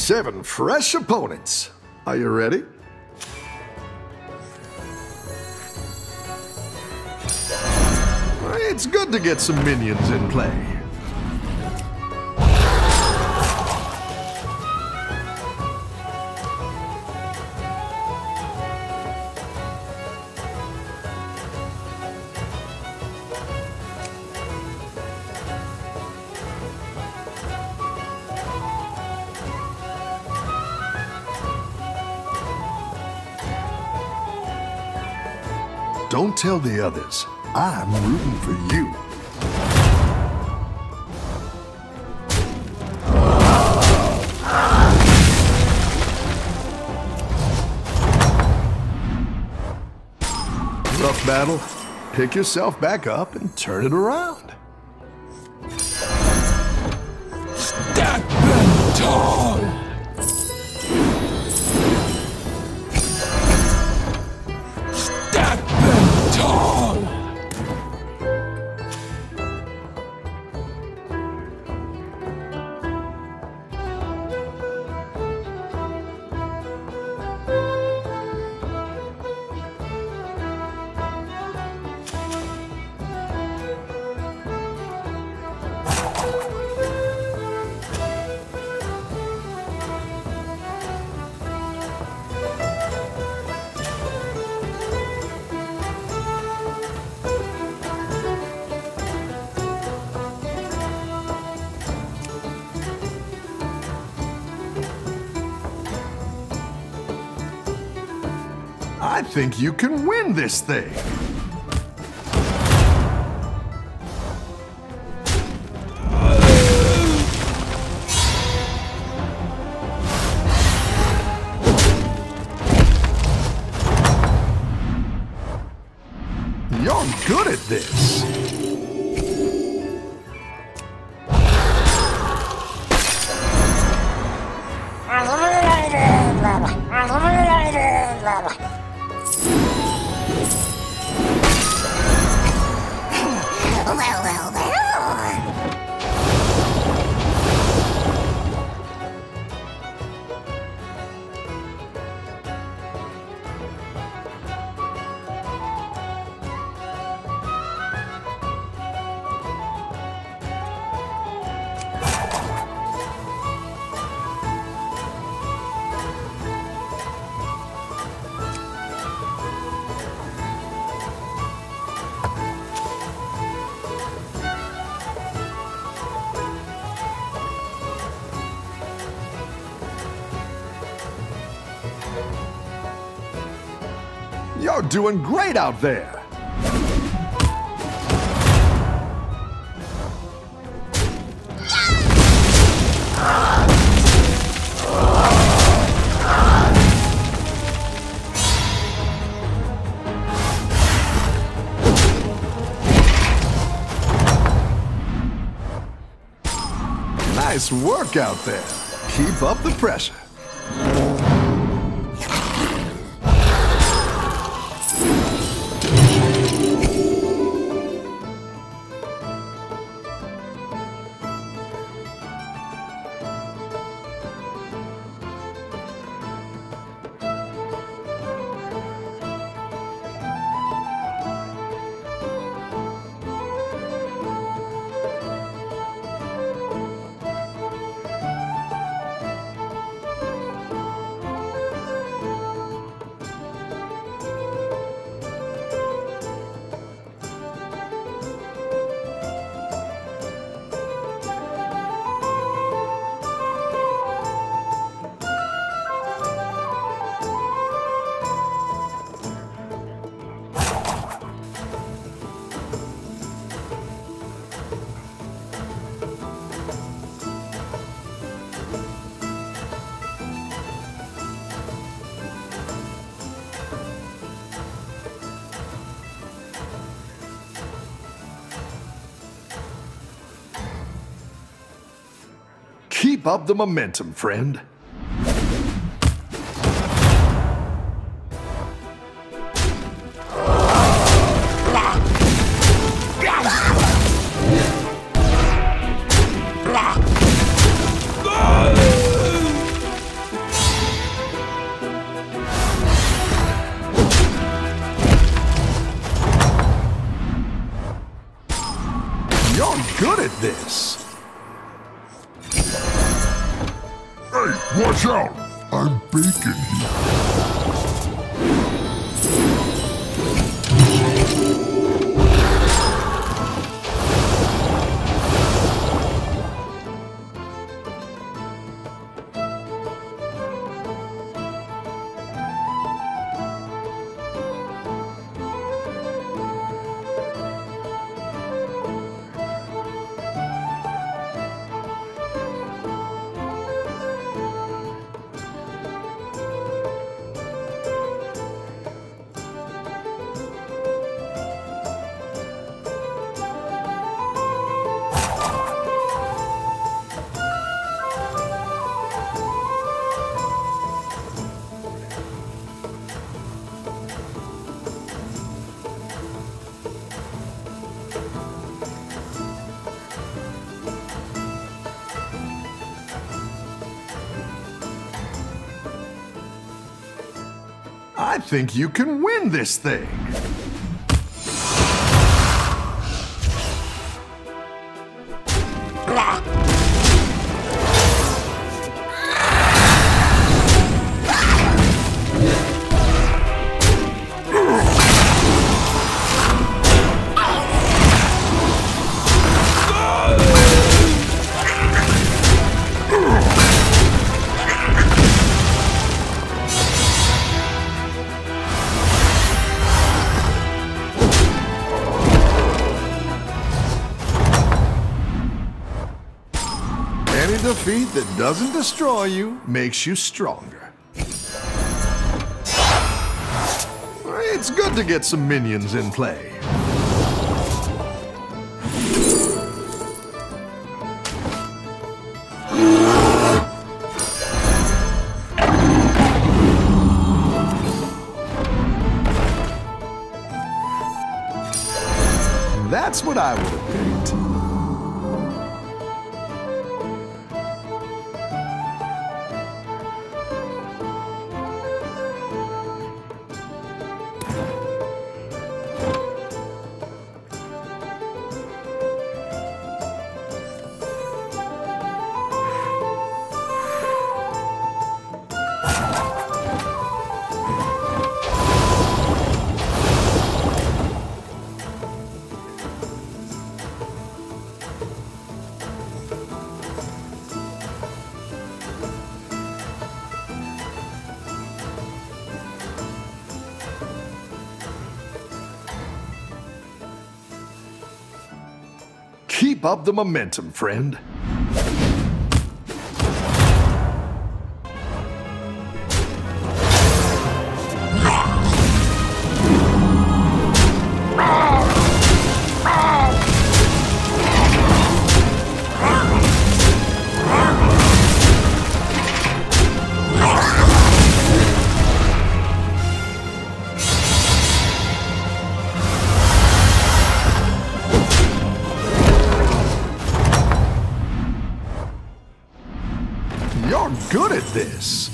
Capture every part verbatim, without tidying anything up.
Seven fresh opponents. Are you ready? It's good to get some minions in play. Don't tell the others. I'm rooting for you. Rough battle. Pick yourself back up and turn it around. Stand them tall! Stand them tall! I think you can win this thing. You're good at this. You're doing great out there. Nice work out there. Keep up the pressure. Keep up the momentum, friend. Hey, watch out! I'm baking here. I think you can win this thing. Any defeat that doesn't destroy you makes you stronger. It's good to get some minions in play. That's what I would have picked. Keep up the momentum, friend. You're good at this.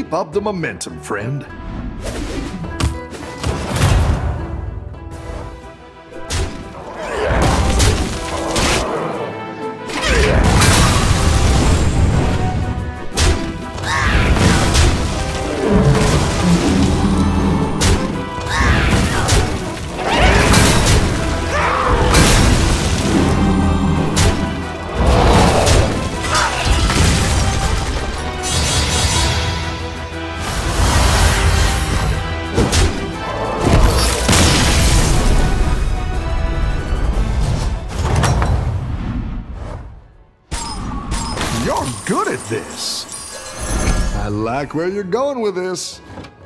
Keep up the momentum, friend. You're good at this. I like where you're going with this.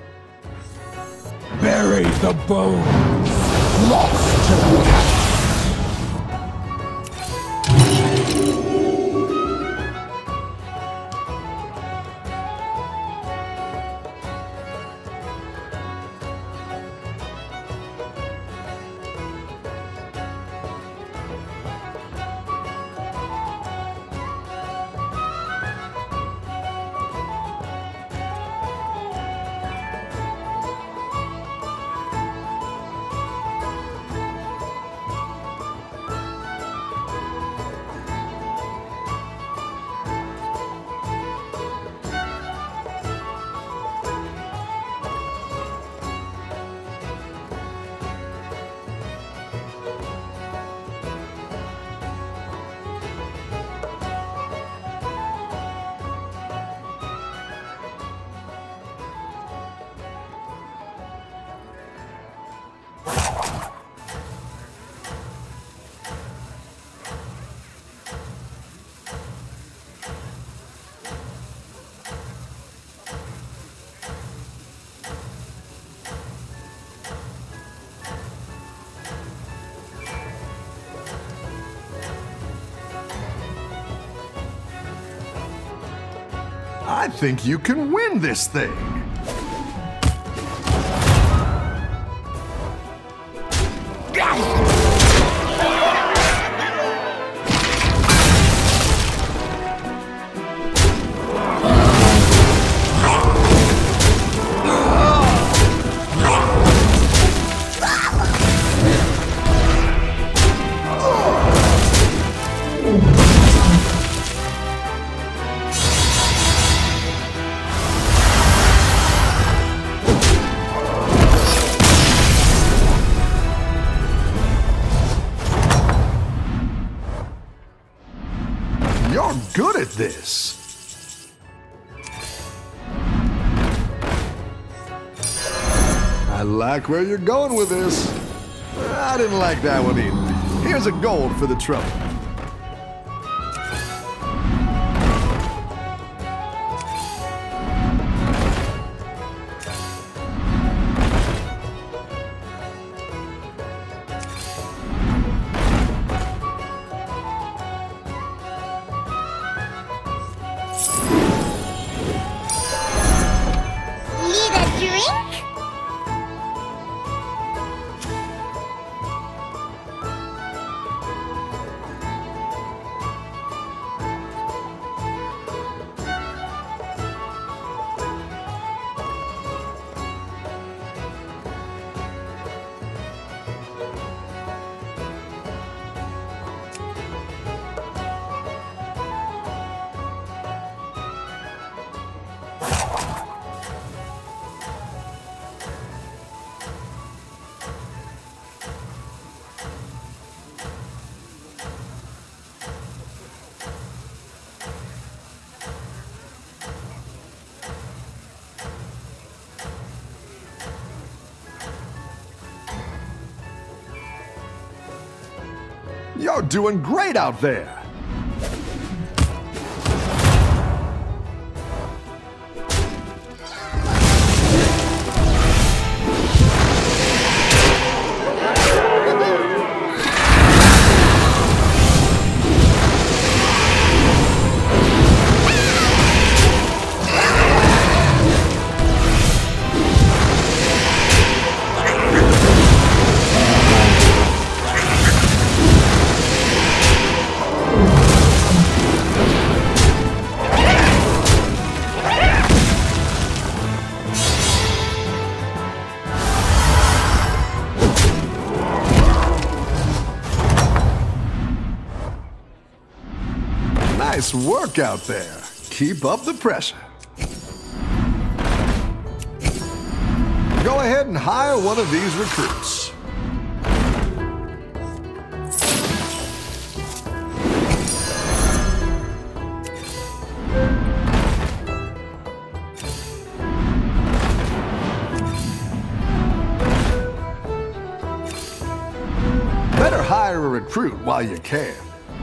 Bury the bones. Lost to the past. I think you can win this thing. You're good at this. I like where you're going with this. I didn't like that one either. Here's a gold for the trouble. You're doing great out there. Nice work out there. Keep up the pressure. Go ahead and hire one of these recruits. Better hire a recruit while you can.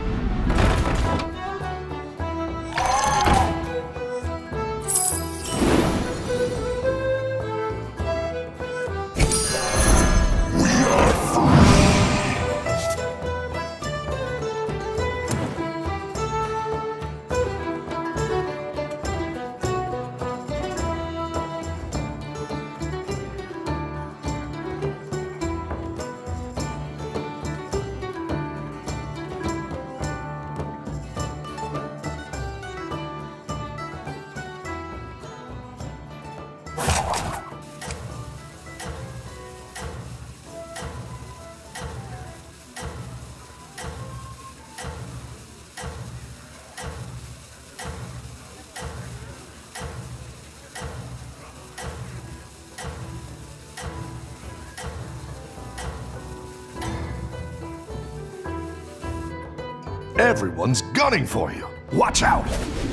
Everyone's gunning for you. Watch out!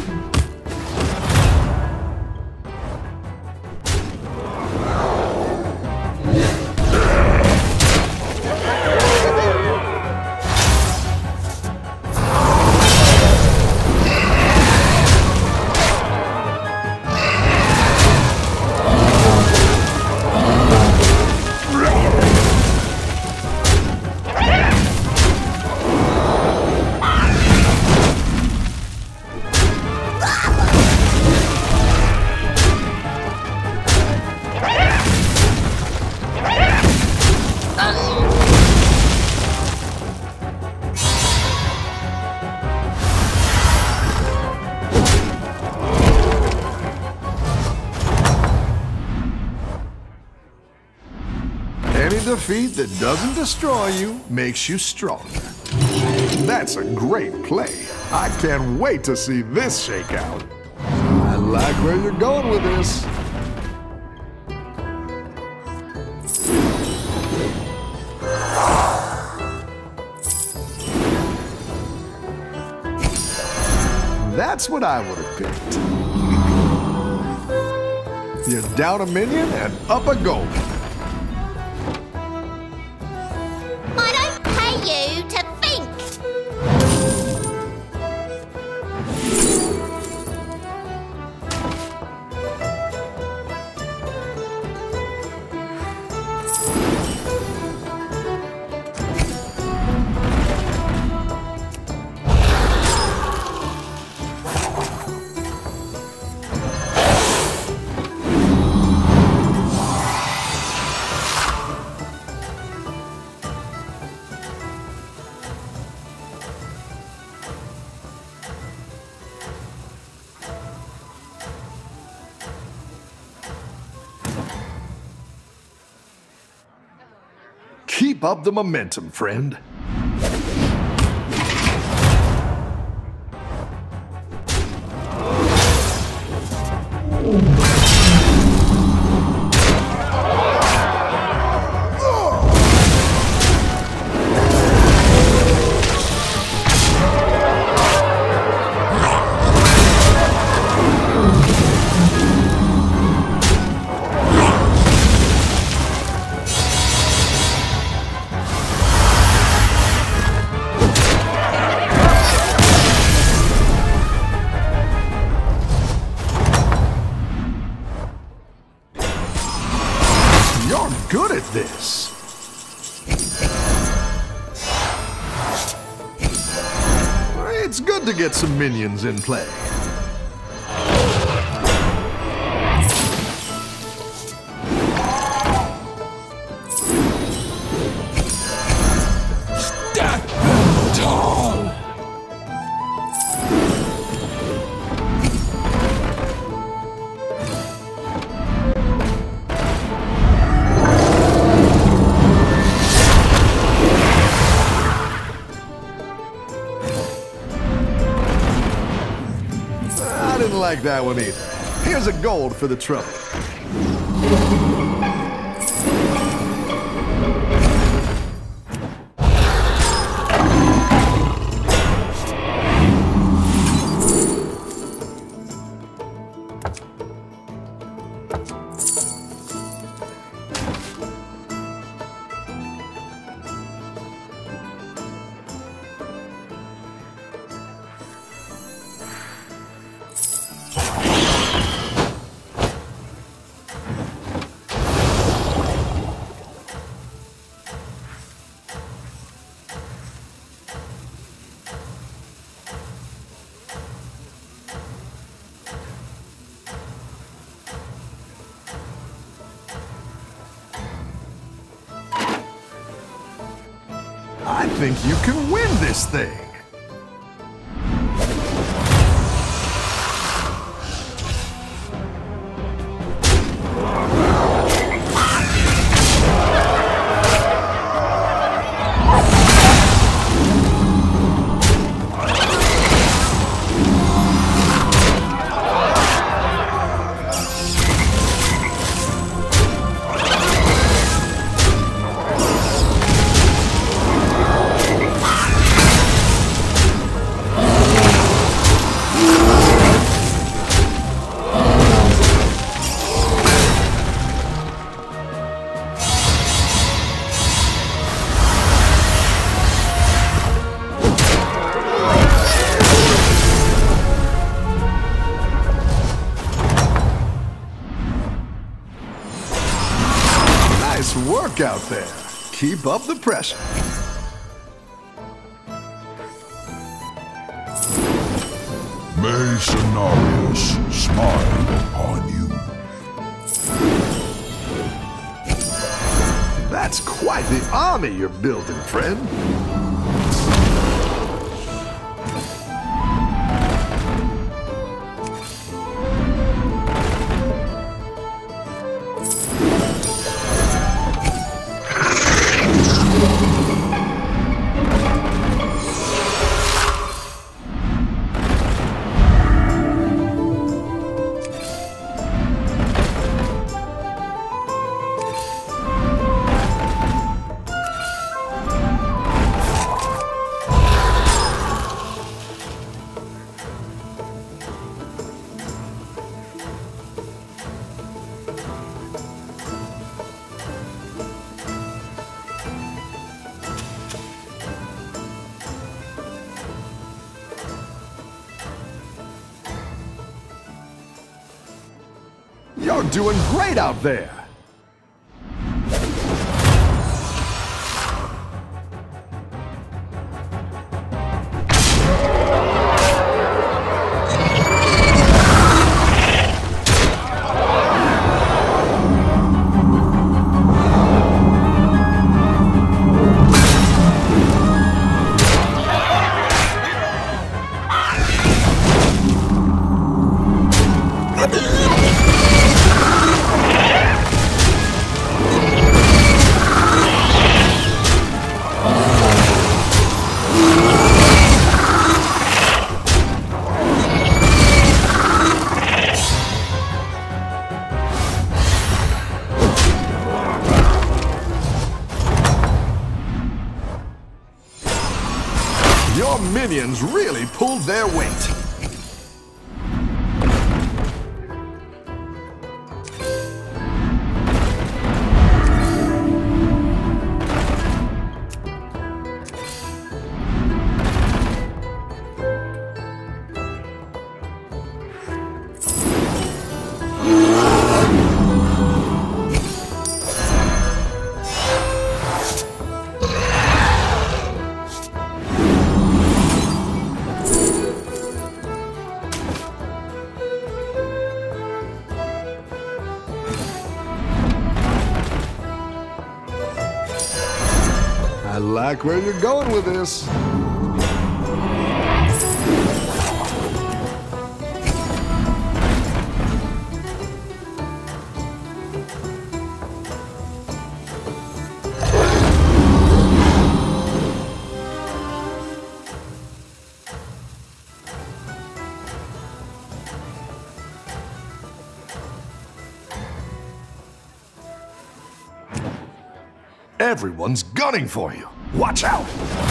Any defeat that doesn't destroy you makes you stronger. That's a great play. I can't wait to see this shake out. I like where you're going with this. That's what I would have picked. You're down a minion and up a gold. You to think. Keep up the momentum, friend. You're good at this. It's good to get some minions in play. Stand tall. I didn't like that one either. Here's a gold for the trouble. I think you can win this thing. Nice work out there. Keep up the pressure. May Cenarius smile upon you. That's quite the army you're building, friend. You're doing great out there. Your minions really pulled their weight. I like where you're going with this. Everyone's gunning for you. Watch out!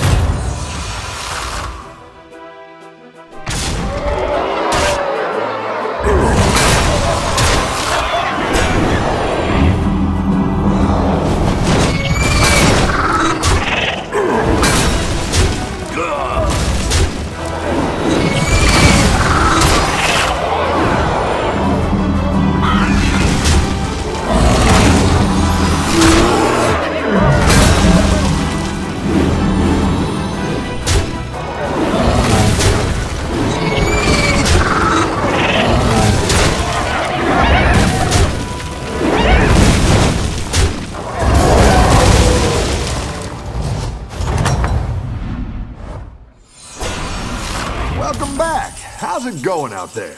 Welcome back. How's it going out there?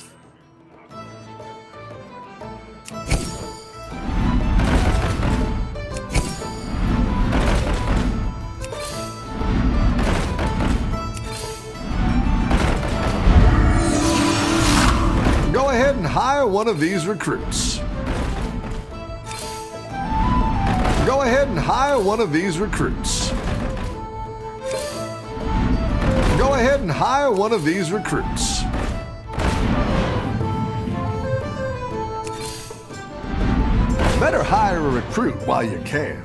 Go ahead and hire one of these recruits. Go ahead and hire one of these recruits. Go ahead and hire one of these recruits. Better hire a recruit while you can.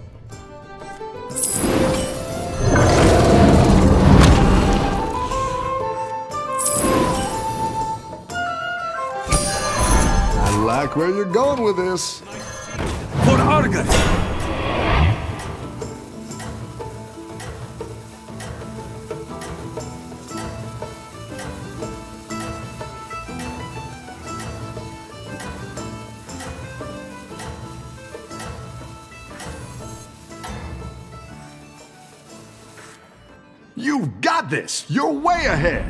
I like where you're going with this. For Argus! You've got this! You're way ahead!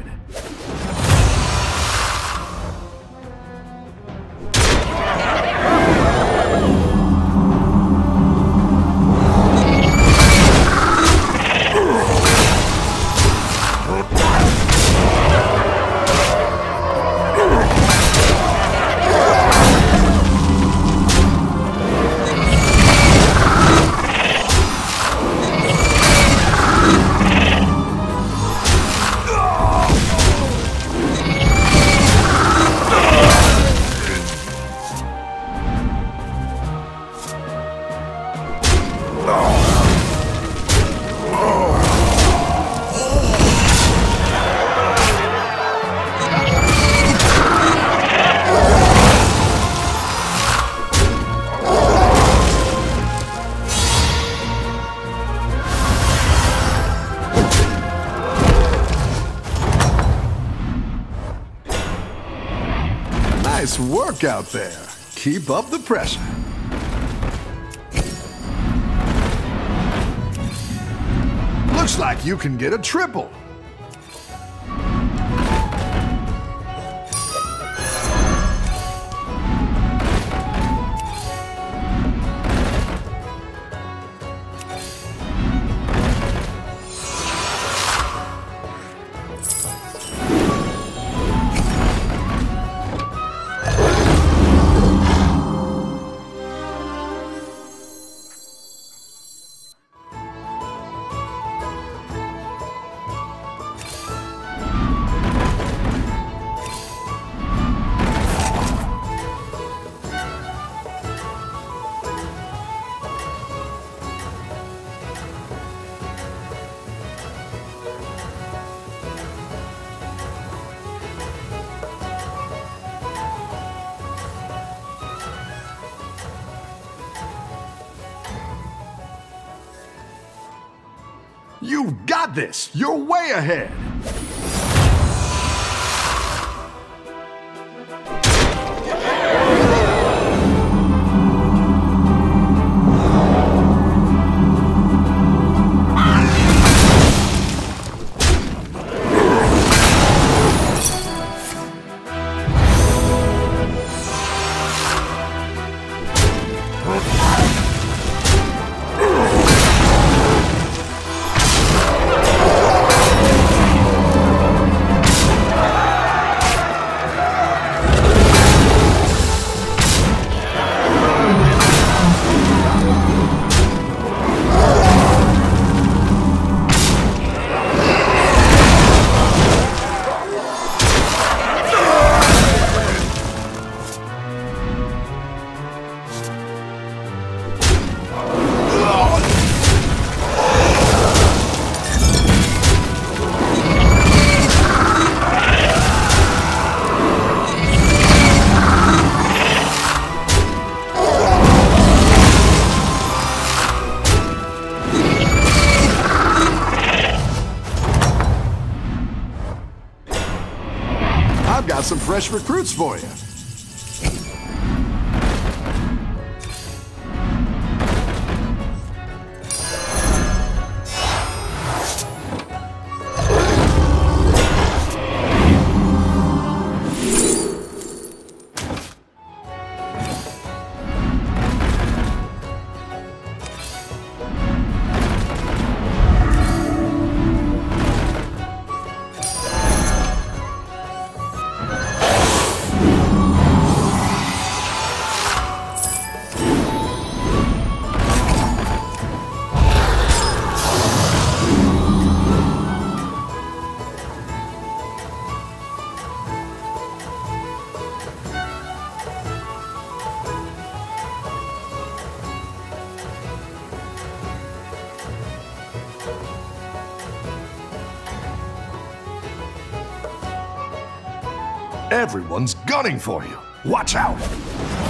Nice work out there. Keep up the pressure. Looks like you can get a triple. You've got this! You're way ahead! I've got some fresh recruits for you. Everyone's gunning for you. Watch out!